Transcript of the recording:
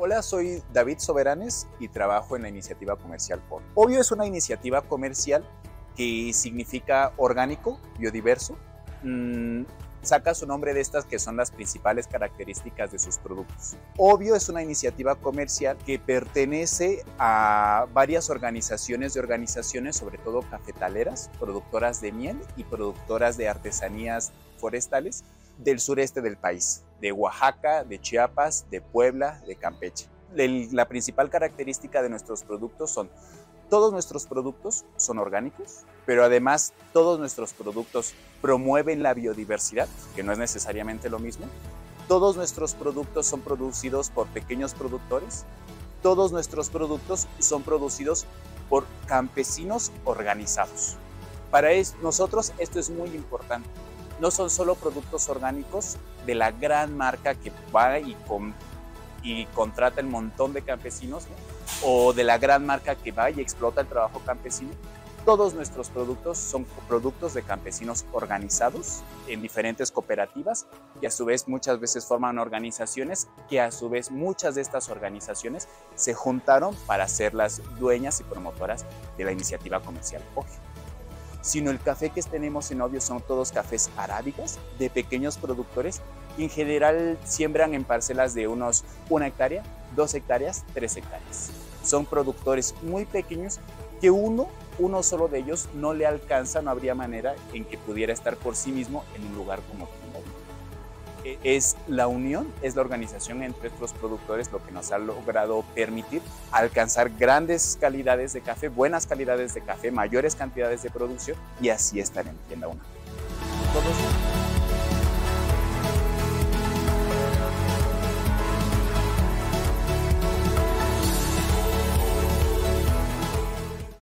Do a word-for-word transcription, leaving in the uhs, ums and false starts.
Hola, soy David Soberanes y trabajo en la iniciativa comercial Obvio. Obvio es una iniciativa comercial que significa orgánico, biodiverso. Mm, saca su nombre de estas que son las principales características de sus productos. Obvio es una iniciativa comercial que pertenece a varias organizaciones de organizaciones, sobre todo cafetaleras, productoras de miel y productoras de artesanías forestales del sureste del país, de Oaxaca, de Chiapas, de Puebla, de Campeche. El, la principal característica de nuestros productos son, todos nuestros productos son orgánicos, pero además todos nuestros productos promueven la biodiversidad, que no es necesariamente lo mismo. Todos nuestros productos son producidos por pequeños productores. Todos nuestros productos son producidos por campesinos organizados. Para es, nosotros esto es muy importante. No son solo productos orgánicos de la gran marca que va y, con, y contrata el montón de campesinos, ¿no? O de la gran marca que va y explota el trabajo campesino. Todos nuestros productos son productos de campesinos organizados en diferentes cooperativas y a su vez muchas veces forman organizaciones que a su vez muchas de estas organizaciones se juntaron para ser las dueñas y promotoras de la iniciativa comercial Obvio. Sino el café que tenemos en Obvio son todos cafés arábicas de pequeños productores que en general siembran en parcelas de unos una hectárea, dos hectáreas, tres hectáreas. Son productores muy pequeños que uno, uno solo de ellos no le alcanza, no habría manera en que pudiera estar por sí mismo en un lugar como Obvio. Es la unión, es la organización entre estos productores lo que nos ha logrado permitir alcanzar grandes calidades de café, buenas calidades de café, mayores cantidades de producción y así estar en Tienda Una. Todos